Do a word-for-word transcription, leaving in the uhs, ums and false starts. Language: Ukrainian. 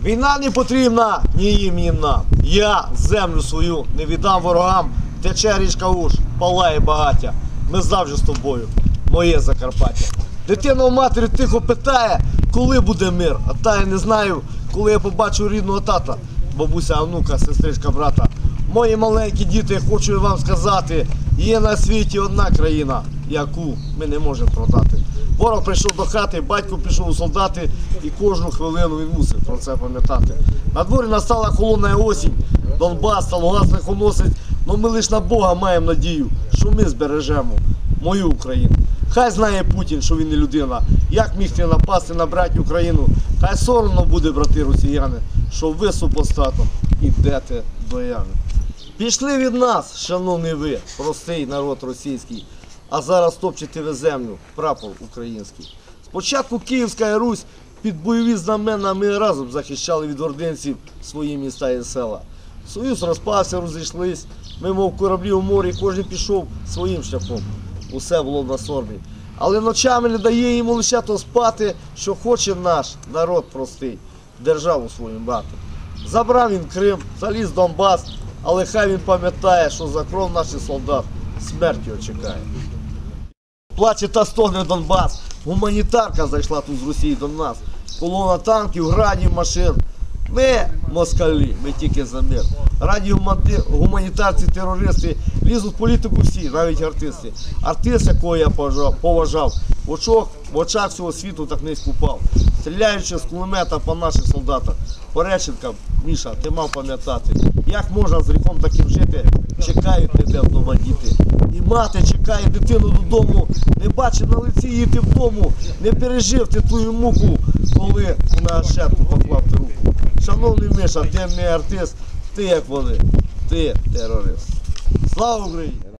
Війна не потрібна ні їм, ні нам. Я землю свою не віддам ворогам. Тече річка Уж, палає багаття. Ми завжди з тобою, моє Закарпаття. Дитина у матері тихо питає, коли буде мир. А та я не знаю, коли я побачу рідного тата. Бабуся, онука, сестричка, брата. Мої маленькі діти, хочу вам сказати, є на світі одна країна, яку ми не можемо продати. Ворог прийшов до хати, батько пішов у солдати, і кожну хвилину він мусив про це пам'ятати. На дворі настала холодна осінь, Донбас та Луганськ лихоносить, но ми лише на Бога маємо надію, що ми збережемо мою Україну. Хай знає Путін, що він не людина, як міг ти напасти на братню Україну. Хай соромно буде, брати росіяни, що ви супостатом ідете до ями. Пішли від нас, шановний ви, простий народ російський, а зараз топчете ви землю, прапор український. Спочатку Київська Русь під бойові знамена ми разом захищали від ординців свої міста і села. Союз розпався, розійшлись, ми, мов кораблі у морі, кожен пішов своїм шляхом. Усе було на сормі. Але ночами не дає йому лише то спати, що хоче наш народ простий, державу свою мати. Забрав він Крим, заліз Донбас, але хай він пам'ятає, що за кров наших солдат смерть його чекає. Плаче та стогне Донбас, гуманітарка зайшла тут з Росії до нас. Колона танків, градів, машин. Ми, москалі, ми тільки за мир. Раді гуманітарці, терористи, лізуть в політику всі, навіть артисти. Артист, якого я поважав, в очах, в очах всього світу так низько впав. Стріляючи з кулемета по наших солдатах. Пореченка, Міша, ти мав пам'ятати, як можна з гріхом таким жити, чекають тебе вдома діти. І мати чекає дитину додому, не бачить на лиці її ти вдому, не пережив ти твою муку, коли на шетку поклав ти руку. Шановний Миша, ти не артист, ти як вони, ти терорист. Слава Україні!